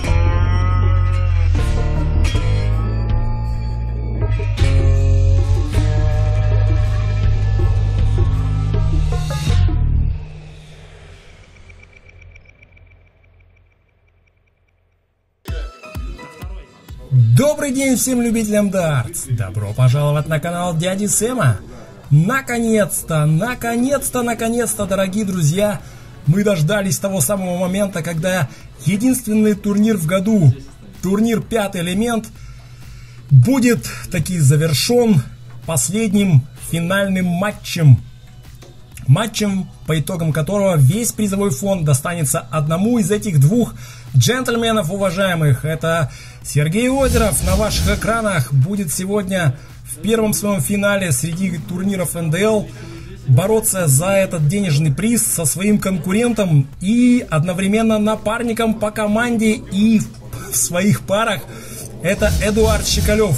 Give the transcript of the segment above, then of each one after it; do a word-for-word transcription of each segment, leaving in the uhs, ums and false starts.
Добрый день всем любителям дартс! Добро пожаловать на канал Дяди Сэма! Наконец-то, наконец-то, наконец-то, дорогие друзья, мы дождались того самого момента, когда единственный турнир в году, турнир «Пятый элемент», будет таки завершен последним финальным матчем. Матчем, по итогам которого весь призовой фонд достанется одному из этих двух джентльменов уважаемых. Это Сергей Озеров на ваших экранах будет сегодня в первом своем финале среди турниров эн дэ эл бороться за этот денежный приз со своим конкурентом и одновременно напарником по команде и в своих парах. Это Эдуард Щекалев.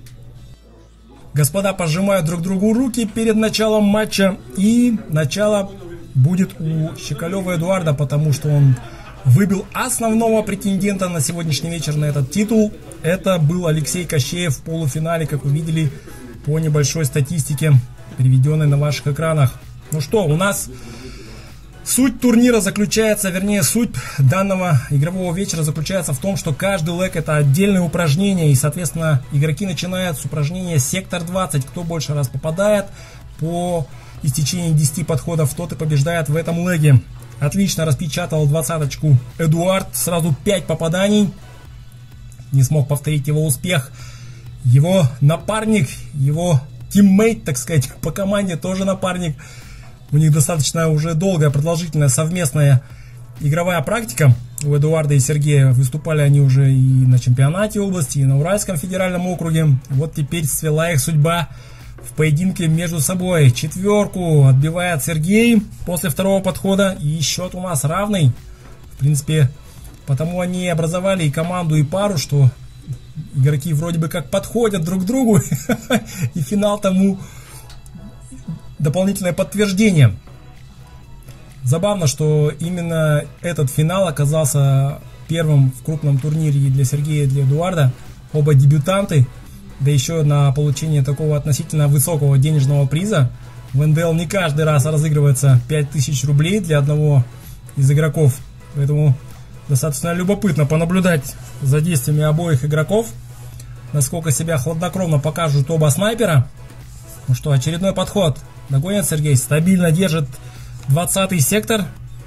Господа пожимают друг другу руки перед началом матча, и начало будет у Щекалева Эдуарда, потому что он выбил основного претендента на сегодняшний вечер на этот титул. Это был Алексей Кощеев в полуфинале, как вы видели по небольшой статистике, приведенной на ваших экранах. Ну что, у нас суть турнира заключается, вернее, суть данного игрового вечера заключается в том, что каждый лэг — это отдельное упражнение, и, соответственно, игроки начинают с упражнения сектор двадцать. Кто больше раз попадает по истечении десяти подходов, тот и побеждает в этом лэге. Отлично распечатал двадцаточку Эдуард, сразу пять попаданий, не смог повторить его успех. Его напарник, его тиммейт, так сказать, по команде тоже напарник. У них достаточно уже долгая, продолжительная совместная игровая практика. У Эдуарда и Сергея выступали они уже и на чемпионате области, и на Уральском федеральном округе. Вот теперь свела их судьба в поединке между собой. Четверку отбивает Сергей после второго подхода, и счет у нас равный. В принципе, потому они и образовали и команду, и пару, что игроки вроде бы как подходят друг к другу, и финал тому дополнительное подтверждение. Забавно, что именно этот финал оказался первым в крупном турнире для Сергея и для Эдуарда. Оба дебютанты, да еще на получение такого относительно высокого денежного приза. В эн дэ эл не каждый раз разыгрывается пять тысяч рублей для одного из игроков. Поэтому достаточно любопытно понаблюдать за действиями обоих игроков, насколько себя хладнокровно покажут оба снайпера. Ну что, очередной подход. Догонит Сергей, стабильно держит двадцатый сектор.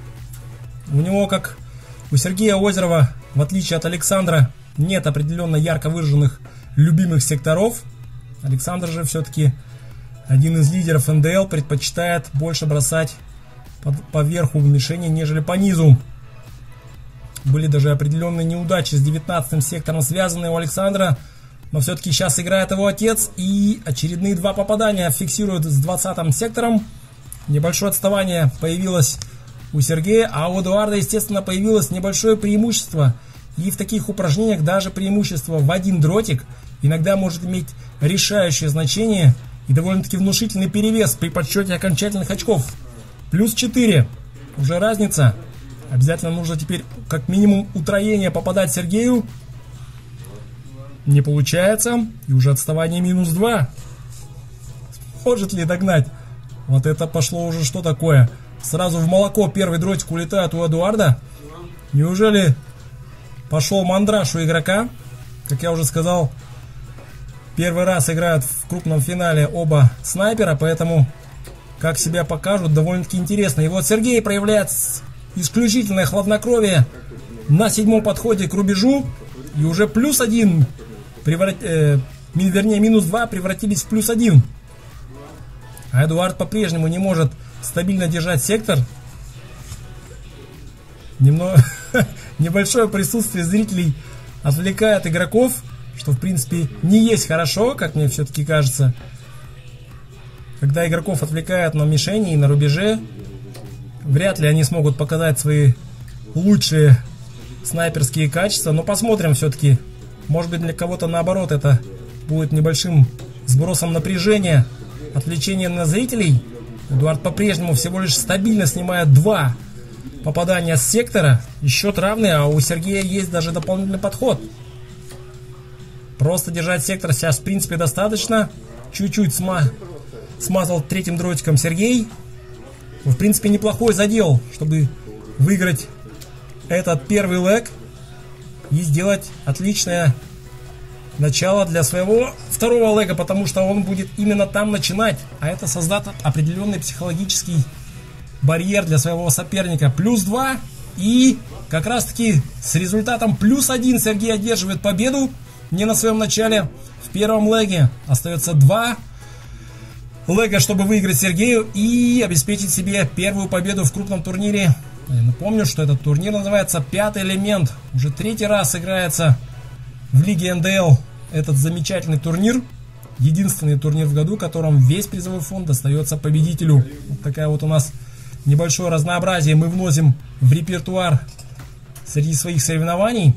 У него, как у Сергея Озерова, в отличие от Александра, нет определенно ярко выраженных любимых секторов. Александр же все-таки один из лидеров эн дэ эл, предпочитает больше бросать под, по верху мишени, нежели по низу. Были даже определенные неудачи с девятнадцатым сектором связанные у Александра, но все-таки сейчас играет его отец, и очередные два попадания фиксируют с двадцатым сектором. Небольшое отставание появилось у Сергея, а у Эдуарда, естественно, появилось небольшое преимущество. И в таких упражнениях даже преимущество в один дротик иногда может иметь решающее значение и довольно-таки внушительный перевес при подсчете окончательных очков. Плюс четыре. Уже разница. Обязательно нужно теперь как минимум утроение попадать Сергею. Не получается. И уже отставание минус два. Может ли догнать? Вот это пошло уже что такое? Сразу в молоко первый дротик улетает у Эдуарда. Неужели пошел мандраж у игрока? Как я уже сказал, первый раз играют в крупном финале оба снайпера, поэтому как себя покажут, довольно-таки интересно. И вот Сергей проявляет исключительное хладнокровие на седьмом подходе к рубежу. И уже плюс один, преврат... э, вернее минус два превратились в плюс один. А Эдуард по-прежнему не может стабильно держать сектор. Немного... Небольшое присутствие зрителей отвлекает игроков, что в принципе не есть хорошо, как мне все-таки кажется. Когда игроков отвлекают на мишени и на рубеже, вряд ли они смогут показать свои лучшие снайперские качества. Но посмотрим все-таки. Может быть, для кого-то наоборот это будет небольшим сбросом напряжения, отвлечение на зрителей. Эдуард по-прежнему всего лишь стабильно снимает два попадания с сектора. И счет равный, а у Сергея есть даже дополнительный подход. Просто держать сектор сейчас в принципе достаточно. Чуть-чуть сма смазал третьим дротиком Сергей. В принципе неплохой задел, чтобы выиграть этот первый лэг и сделать отличное начало для своего второго лэга, потому что он будет именно там начинать, а это создаст определенный психологический барьер для своего соперника. Плюс два, и как раз таки с результатом плюс один Сергей одерживает победу не на своем начале в первом лэге. Остается два лэга, чтобы выиграть Сергею и обеспечить себе первую победу в крупном турнире. Я напомню, что этот турнир называется «Пятый элемент». Уже третий раз играется в лиге эн дэ эл этот замечательный турнир. Единственный турнир в году, в котором весь призовой фонд достается победителю. Вот такая вот у нас небольшое разнообразие мы вносим в репертуар среди своих соревнований.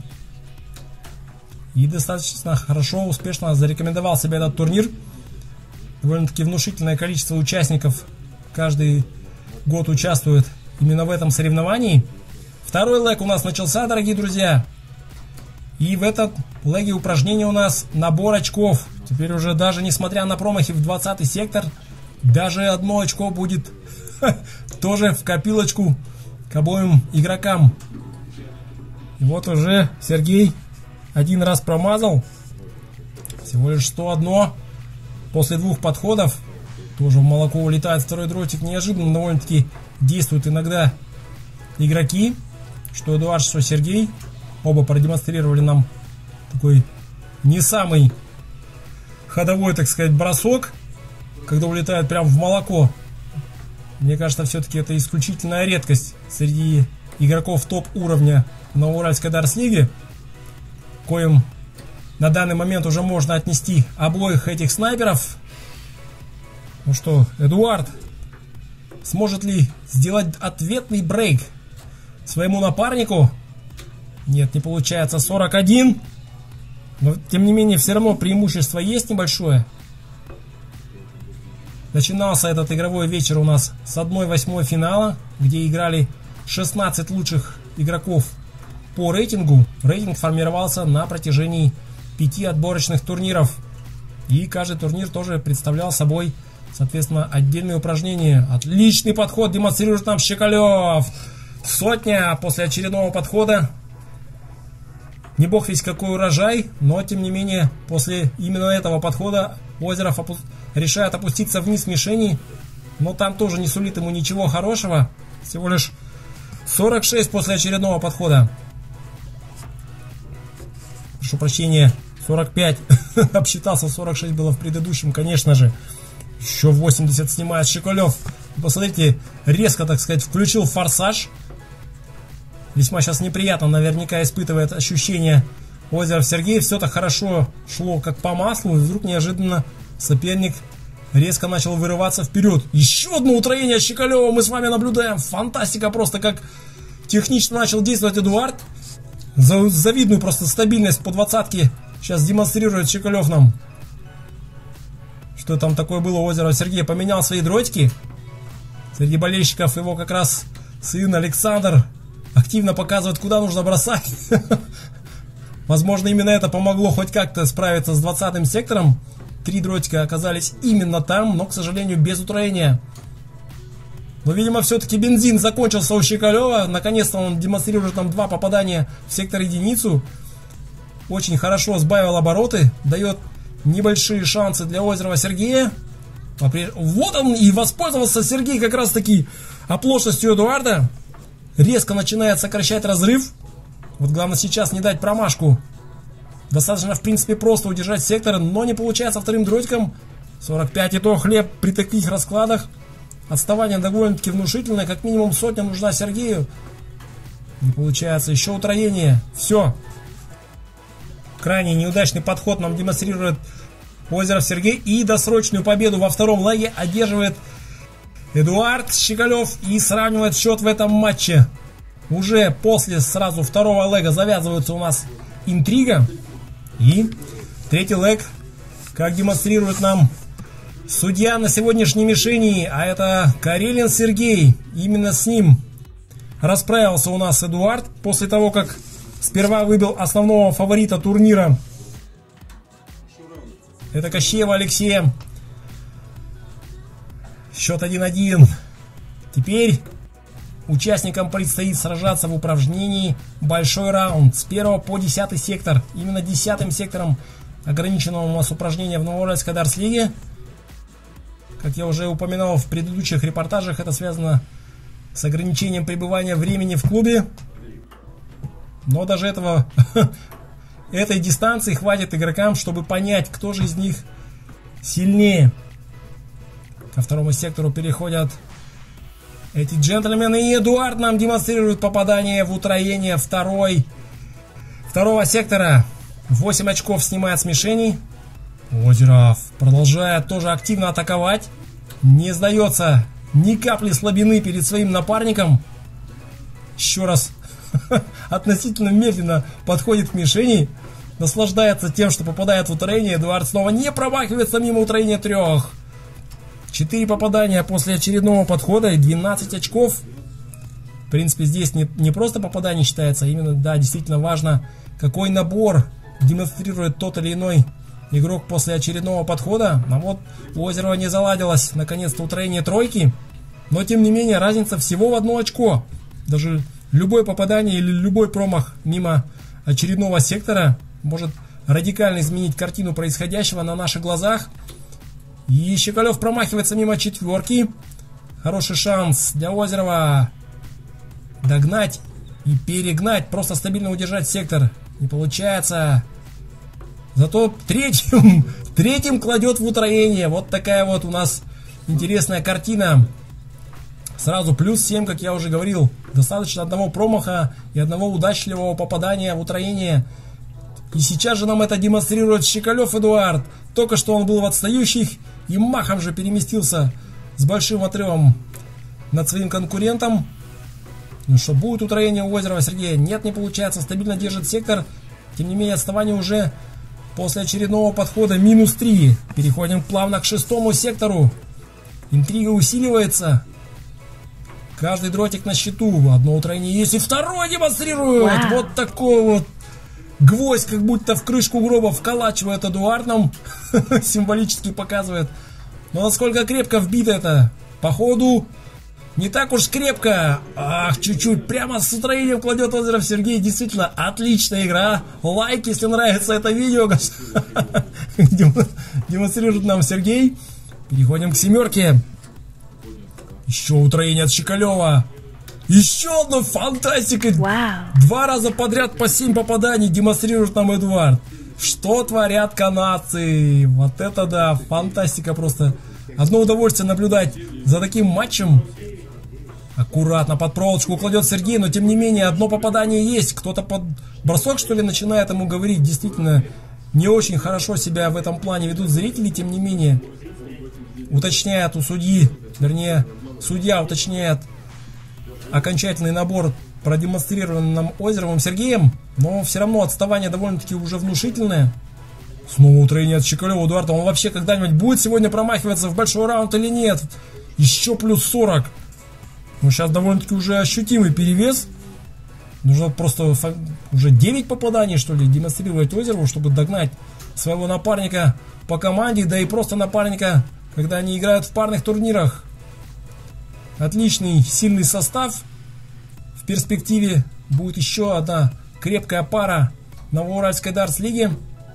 И достаточно хорошо, успешно зарекомендовал себя этот турнир. Довольно-таки внушительное количество участников каждый год участвует именно в этом соревновании. Второй лэг у нас начался, дорогие друзья. И в этом лэге упражнение у нас набор очков. Теперь уже даже несмотря на промахи в двадцатый сектор, даже одно очко будет тоже в копилочку к обоим игрокам. И вот уже Сергей один раз промазал. Всего лишь сто один. После двух подходов тоже в молоко улетает второй дротик. Неожиданно довольно-таки действуют иногда игроки. Что Эдуард, что Сергей. Оба продемонстрировали нам такой не самый ходовой, так сказать, бросок, когда улетает прямо в молоко. Мне кажется, все-таки это исключительная редкость среди игроков топ-уровня Новоуральской Дарс-лиги, коим на данный момент уже можно отнести обоих этих снайперов. Ну что, Эдуард сможет ли сделать ответный брейк своему напарнику? Нет, не получается. Сорок один. Но тем не менее все равно преимущество есть небольшое. Начинался этот игровой вечер у нас с одной восьмой финала, где играли шестнадцать лучших игроков по рейтингу. Рейтинг формировался на протяжении пяти отборочных турниров. И каждый турнир тоже представлял собой, соответственно, отдельные упражнения. Отличный подход демонстрирует нам Щекалев. Сотня после очередного подхода. Не бог весь какой урожай, но тем не менее после именно этого подхода Озеров опу... решает опуститься вниз мишени. Но там тоже не сулит ему ничего хорошего. Всего лишь сорок шесть после очередного подхода. Прошу прощения, сорок пять. Обсчитался, сорок шесть было в предыдущем, конечно же. Еще восемьдесят снимает Щекалев. Посмотрите, резко, так сказать, включил форсаж. Весьма сейчас неприятно, наверняка испытывает ощущение Озеров Сергей. Все так хорошо шло, как по маслу. И вдруг неожиданно соперник резко начал вырываться вперед. Еще одно утроение Щекалева мы с вами наблюдаем. Фантастика просто, как технично начал действовать Эдуард. Завидную просто стабильность по двадцатке сейчас демонстрирует Щекалев нам. Что там такое было? Озеров Сергей поменял свои дротики. Среди болельщиков его как раз сын Александр активно показывает, куда нужно бросать. Возможно, именно это помогло хоть как-то справиться с двадцатым сектором. Три дротика оказались именно там, но, к сожалению, без утроения. Но, видимо, все-таки бензин закончился у Щекалева. Наконец-то он демонстрирует нам два попадания в сектор единицу. Очень хорошо сбавил обороты. Дает небольшие шансы для Озерова Сергея. Вот он и воспользовался Сергей как раз-таки оплошностью Эдуарда. Резко начинает сокращать разрыв. Вот главное сейчас не дать промашку. Достаточно, в принципе, просто удержать сектор, но не получается вторым дротиком. сорок пять и то хлеб при таких раскладах. Отставание довольно-таки внушительное. Как минимум сотня нужна Сергею. Не получается. Еще утроение. Все. Крайне неудачный подход нам демонстрирует Озеров Сергей. И досрочную победу во втором лэге одерживает Эдуард Щекалев и сравнивает счет в этом матче. Уже после сразу второго лэга завязывается у нас интрига. И третий лэг, как демонстрирует нам судья на сегодняшней мишени, а это Карелин Сергей. Именно с ним расправился у нас Эдуард после того, как сперва выбил основного фаворита турнира. Это Кощеева Алексея. Счет один-один. Теперь участникам предстоит сражаться в упражнении большой раунд с первого по десятый сектор. Именно десятым сектором ограниченного у нас упражнения в Новоуральской Дарс-лиге. Как я уже упоминал в предыдущих репортажах, это связано с ограничением пребывания времени в клубе. Но даже этого, этой дистанции хватит игрокам, чтобы понять, кто же из них сильнее. Ко второму сектору переходят эти джентльмены. И Эдуард нам демонстрирует попадание в утроение второй, второго сектора. восемь очков снимает с мишеней. Озеров продолжает тоже активно атаковать. Не сдается ни капли слабины перед своим напарником. Еще раз относительно медленно подходит к мишени. Наслаждается тем, что попадает в утроение. Эдуард снова не промахивается мимо утроения трех. четыре попадания после очередного подхода и двенадцать очков. В принципе, здесь не, не просто попадание считается, а именно, да, действительно важно, какой набор демонстрирует тот или иной игрок после очередного подхода. А вот у Озерова не заладилось наконец-то утроение тройки. Но тем не менее разница всего в одно очко. Даже любое попадание или любой промах мимо очередного сектора может радикально изменить картину происходящего на наших глазах. И Щекалев промахивается мимо четверки. Хороший шанс для Озерова догнать и перегнать. Просто стабильно удержать сектор не получается. Зато третьим, третьим кладет в утроение. Вот такая вот у нас интересная картина. Сразу плюс семь, как я уже говорил. Достаточно одного промаха и одного удачливого попадания в утроение. И сейчас же нам это демонстрирует Щекалев Эдуард. Только что он был в отстающих и махом же переместился с большим отрывом над своим конкурентом. Ну что, будет утроение у Озерова Сергея? Нет, не получается. Стабильно держит сектор. Тем не менее, отставание уже после очередного подхода минус три. Переходим плавно к шестому сектору. Интрига усиливается. Каждый дротик на счету. Одно утроение есть и второе демонстрирует. Wow. Вот такой вот гвоздь, как будто в крышку гроба вколачивает Эдуард нам. Символически показывает. Но насколько крепко вбито это. Походу не так уж крепко. Ах, чуть-чуть. Прямо с утроением кладет Озеров Сергей. Действительно, отличная игра. Лайк, если нравится это видео. Демонстрирует нам Сергей. Переходим к семерке. Еще утроение от Щекалева. Еще одна фантастика. Wow. Два раза подряд по семь попаданий демонстрирует нам Эдуард. Что творят канадцы? Вот это да, фантастика просто. Одно удовольствие наблюдать за таким матчем. Аккуратно под проволочку кладет Сергей, но тем не менее одно попадание есть. Кто-то под бросок, что ли, начинает ему говорить. Действительно, не очень хорошо себя в этом плане ведут зрители, тем не менее. Уточняет у судьи, вернее, судья уточняет окончательный набор, продемонстрированный нам Озеровым Сергеем. Но все равно отставание довольно-таки уже внушительное. Снова утроение от Щекалева Эдуарда. Он вообще когда-нибудь будет сегодня промахиваться в большой раунд или нет? Еще плюс сорок. Ну, сейчас довольно-таки уже ощутимый перевес. Нужно просто уже девять попаданий, что ли, демонстрировать Озерову, чтобы догнать своего напарника по команде, да и просто напарника, когда они играют в парных турнирах. Отличный, сильный состав. В перспективе будет еще одна крепкая пара Новоуральской Дарс-лиги.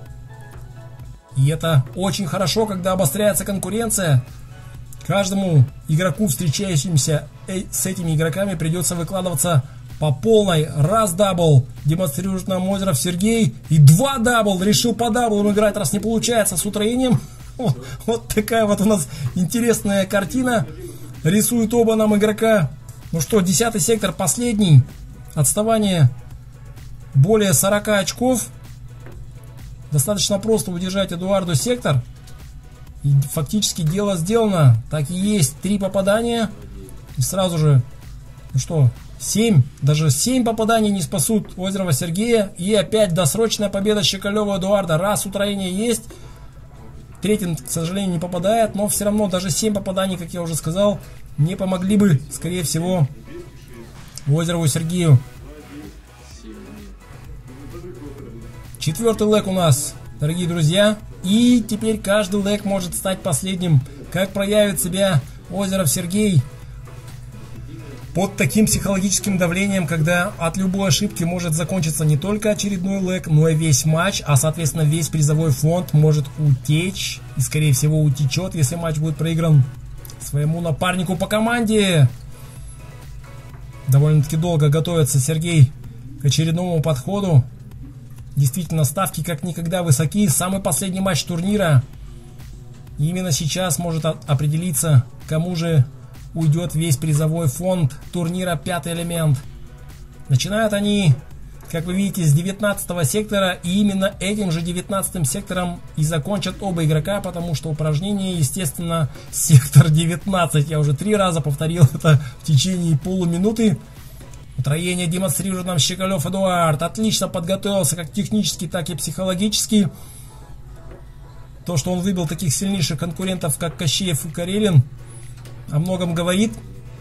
И это очень хорошо, когда обостряется конкуренция. Каждому игроку, встречающимся с этими игроками, придется выкладываться по полной. Раз дабл демонстрирует нам Озеров Сергей. И два дабл. Решил по даблу играть, раз не получается с утроением. Вот, вот такая вот у нас интересная картина. Рисуют оба нам игрока. Ну что, десятый сектор последний. Отставание более сорока очков. Достаточно просто удержать Эдуарду сектор. И фактически дело сделано. Так и есть. Три попадания. И сразу же, ну что, семь. Даже семь попаданий не спасут Озерова Сергея. И опять досрочная победа Щекалева Эдуарда. Раз утроение есть. Третий, к сожалению, не попадает. Но все равно даже семь попаданий, как я уже сказал, не помогли бы, скорее всего, Озерову Сергею. Четвертый лэг у нас, дорогие друзья. И теперь каждый лэг может стать последним. Как проявит себя Озеров Сергей под таким психологическим давлением, когда от любой ошибки может закончиться не только очередной лэг, но и весь матч, а соответственно весь призовой фонд может утечь. И скорее всего утечет, если матч будет проигран своему напарнику по команде. Довольно-таки долго готовится Сергей к очередному подходу. Действительно, ставки как никогда высоки. Самый последний матч турнира. И именно сейчас может определиться, кому же уйдет весь призовой фонд турнира «Пятый элемент». Начинают они, как вы видите, с девятнадцатого сектора. И именно этим же девятнадцатым сектором и закончат оба игрока, потому что упражнение, естественно, сектор девятнадцать. Я уже три раза повторил это в течение полуминуты. Утроение демонстрирует нам Щеголев Эдуард. Отлично подготовился как технически, так и психологически. То, что он выбил таких сильнейших конкурентов, как Кощеев и Карелин, о многом говорит.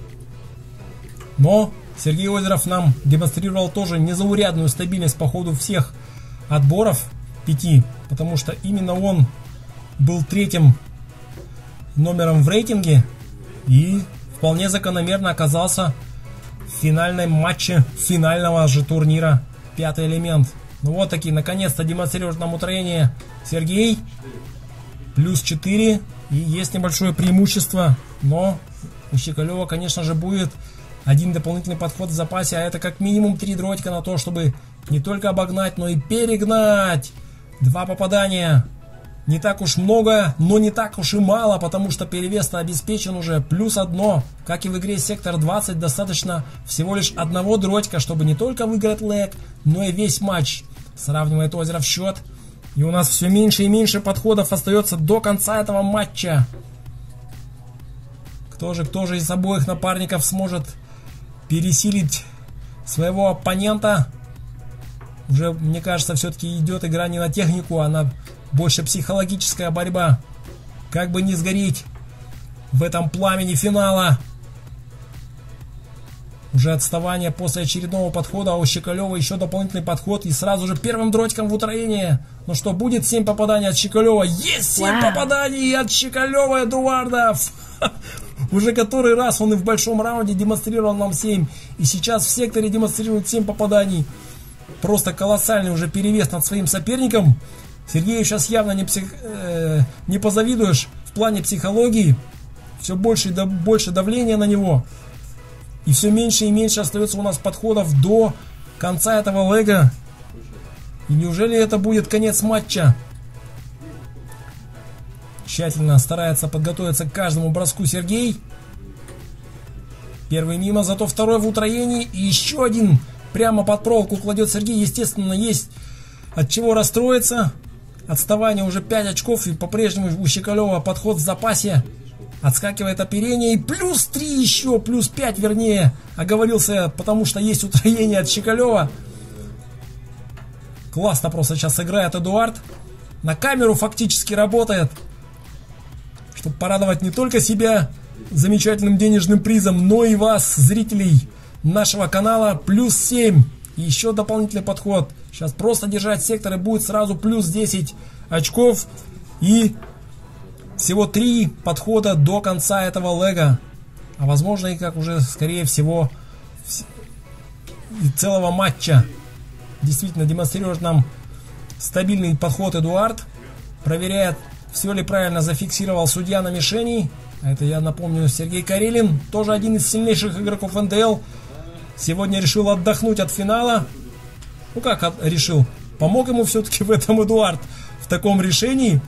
Но Сергей Озеров нам демонстрировал тоже незаурядную стабильность по ходу всех отборов пяти. Потому что именно он был третьим номером в рейтинге. И вполне закономерно оказался в финальном матче финального же турнира «Пятый элемент». Ну вот таки, наконец-то демонстрирует нам утроение Сергей. Плюс четыре. И есть небольшое преимущество. Но у Щеголева, конечно же, будет один дополнительный подход в запасе. А это как минимум три дротика на то, чтобы не только обогнать, но и перегнать. Два попадания. Не так уж много, но не так уж и мало, потому что перевес обеспечен уже. Плюс одно. Как и в игре Сектор двадцать, достаточно всего лишь одного дротика, чтобы не только выиграть лэг, но и весь матч. Сравнивает Озеров счет. И у нас все меньше и меньше подходов остается до конца этого матча. Кто же, кто же из обоих напарников сможет пересилить своего оппонента? Уже, мне кажется, все-таки идет игра не на технику, а на больше психологическая борьба. Как бы не сгореть в этом пламени финала. Уже отставание после очередного подхода, а у Щеголева еще дополнительный подход. И сразу же первым дротиком в утроение. Ну что, будет семь попаданий от Щеголева? Есть семь wow. попаданий от Щеголева Эдуарда. Уже который раз он и в большом раунде демонстрировал нам семь. И сейчас в секторе демонстрирует семь попаданий. Просто колоссальный уже перевес над своим соперником. Сергею сейчас явно не, псих, э, не позавидуешь в плане психологии. Все больше и да, больше давления на него. И все меньше и меньше остается у нас подходов до конца этого лэга. И неужели это будет конец матча? Тщательно старается подготовиться к каждому броску Сергей. Первый мимо, зато второй в утроении. И еще один прямо под проволоку кладет Сергей. Естественно, есть от чего расстроиться. Отставание уже пять очков. И по-прежнему у Щеголева подход в запасе. Отскакивает оперение. И плюс три еще. Плюс пять вернее. Оговорился, потому что есть утроение от Щеголева. Классно просто сейчас играет Эдуард. На камеру фактически работает. Чтобы порадовать не только себя замечательным денежным призом, но и вас, зрителей нашего канала. Плюс семь. И еще дополнительный подход. Сейчас просто держать сектор и будет сразу плюс десять очков. И всего три подхода до конца этого лэга. А возможно и как уже скорее всего и целого матча. Действительно демонстрирует нам стабильный подход Эдуард. Проверяет, все ли правильно зафиксировал судья на мишени. А это, я напомню, Сергей Карелин. Тоже один из сильнейших игроков эн дэ эл. Сегодня решил отдохнуть от финала. Ну как от, решил? Помог ему все-таки в этом Эдуард. В таком решении.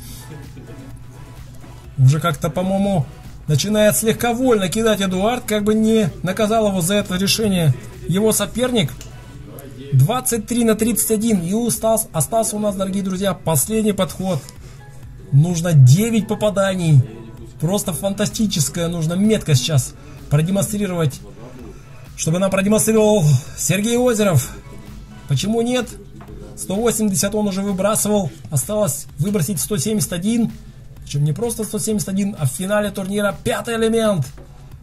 Уже как-то, по-моему, начинает слегка вольно кидать Эдуард. Как бы не наказал его за это решение его соперник. двадцать три на тридцать один. И остался, остался у нас, дорогие друзья, последний подход. Нужно девять попаданий. Просто фантастическое. Нужно метко сейчас продемонстрировать. Чтобы нам продемонстрировал Сергей Озеров. Почему нет? сто восемьдесят он уже выбрасывал. Осталось выбросить сто семьдесят один. Причем не просто сто семьдесят один, а в финале турнира «Пятый элемент».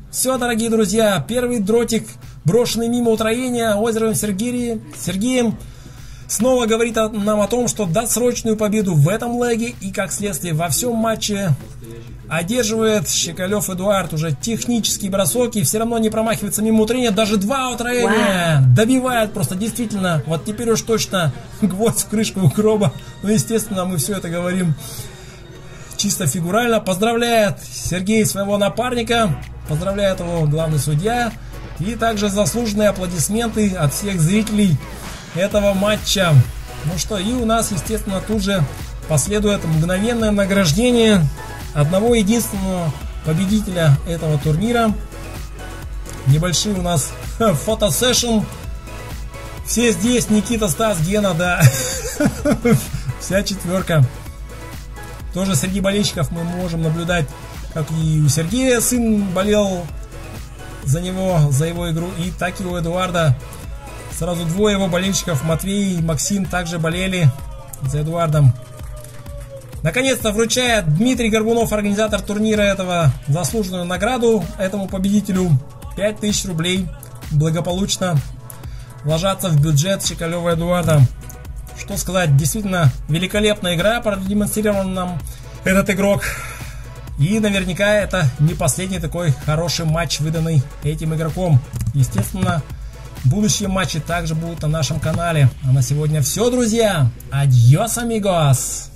Все, дорогие друзья, первый дротик, брошенный мимо утроения Озеровым Сергеем, Сергеем снова говорит нам о том, что досрочную победу в этом леге и, как следствие, во всем матче одерживает Щекалев Эдуард. Уже технический бросок и все равно не промахивается мимо утроения. Даже два утроения wow. добивает просто действительно. Вот теперь уж точно гвоздь в крышку у гроба. Ну, естественно, мы все это говорим чисто фигурально. Поздравляет Сергей своего напарника. Поздравляет его главный судья. И также заслуженные аплодисменты от всех зрителей этого матча. Ну что, и у нас, естественно, тут же последует мгновенное награждение одного единственного победителя этого турнира. Небольшие у нас фотосессион. Все здесь, Никита, Стас, Гена, да. Вся четверка. Тоже среди болельщиков мы можем наблюдать, как и у Сергея сын болел за него, за его игру, и так и у Эдуарда. Сразу двое его болельщиков, Матвей и Максим, также болели за Эдуардом. Наконец-то вручает Дмитрий Горбунов, организатор турнира, этого заслуженную награду этому победителю. пять тысяч рублей благополучно ложатся в бюджет Щекалева Эдуарда. Что сказать, действительно великолепная игра продемонстрировал нам этот игрок. И наверняка это не последний такой хороший матч, выданный этим игроком. Естественно, будущие матчи также будут на нашем канале. А на сегодня все, друзья. Адьос, амигос!